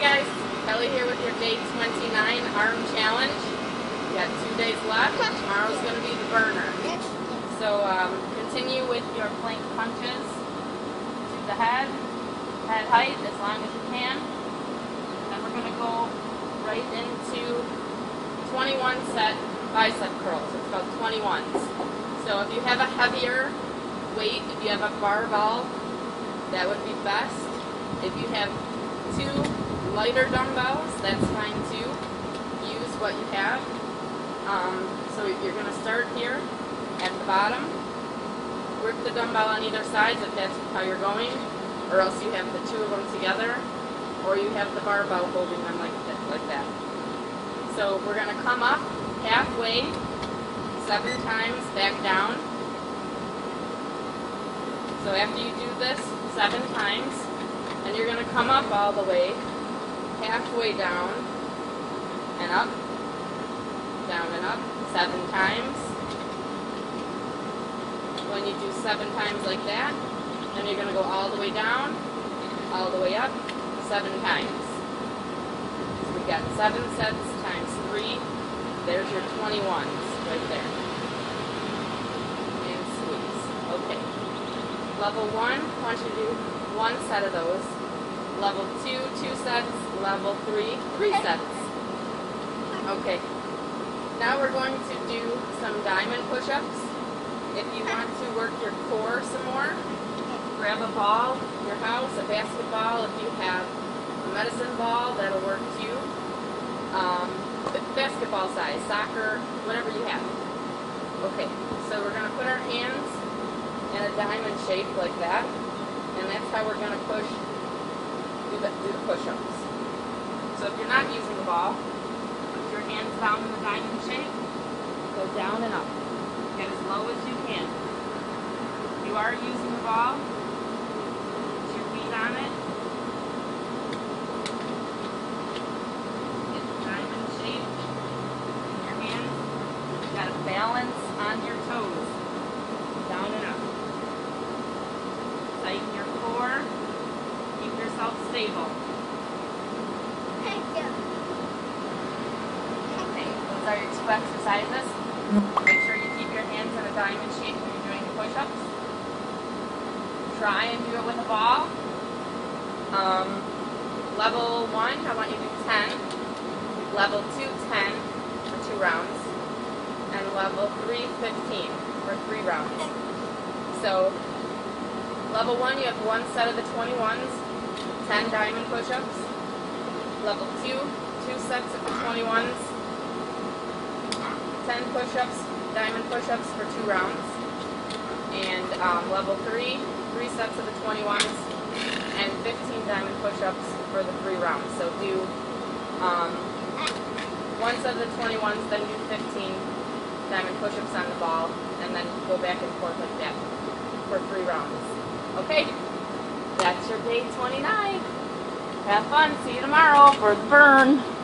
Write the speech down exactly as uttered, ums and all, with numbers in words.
guys, Kelly here with your day twenty-nine arm challenge. We got two days left. Tomorrow's going to be the burner. So um, continue with your plank punches to the head, head height as long as you can. Then we're going to go right into twenty-one set bicep curls. It's called twenty-ones. So if you have a heavier weight, if you have a barbell, that would be best. If you have two lighter dumbbells, that's fine too. Use what you have. Um, so you're going to start here at the bottom. Work the dumbbell on either side if that's how you're going, or else you have the two of them together, or you have the barbell holding them like that. Like that. So we're going to come up halfway, seven times, back down. So after you do this seven times, and you're going to come up all the way, halfway down, and up, down and up, seven times. When you do seven times like that, then you're going to go all the way down, all the way up, seven times. So we got seven sets times three. There's your twenty-ones right there. And squeeze. Okay. Level one, I want you to do one set of those. Level two, two sets. Level three, three sets. Okay. Now we're going to do some diamond push-ups. If you want to work your core some more, grab a ball in your house, a basketball. If you have a medicine ball, that'll work too. Um, basketball size, soccer, whatever you have. Okay, so we're going to put our hands in a diamond shape like that, and that's how we're going to push, do the, do the push-ups. So if you're not using the ball, put your hands down in the diamond shape, go down and up. Get as low as you can. If you are using the ball, put your feet on it. Get the diamond shape in your hands. You've got to balance on your toes. Down and up. Tighten your core. Keep yourself stable. Okay, those are your two exercises. Make sure you keep your hands in a diamond shape when you're doing the push-ups. Try and do it with a ball. Um, level one, I want you to do ten. Level two, ten for two rounds. And level three, fifteen for three rounds. So, level one, you have one set of the twenty-ones, ten diamond push-ups. Level two, two sets of the twenty-ones, ten push-ups, diamond push-ups for two rounds. And um, level three, three sets of the twenty-ones, and fifteen diamond push-ups for the three rounds. So do um, one set of the twenty-ones, then do fifteen diamond push-ups on the ball, and then go back and forth like that for three rounds. Okay, that's your day twenty-nine. Have fun. See you tomorrow for the burn.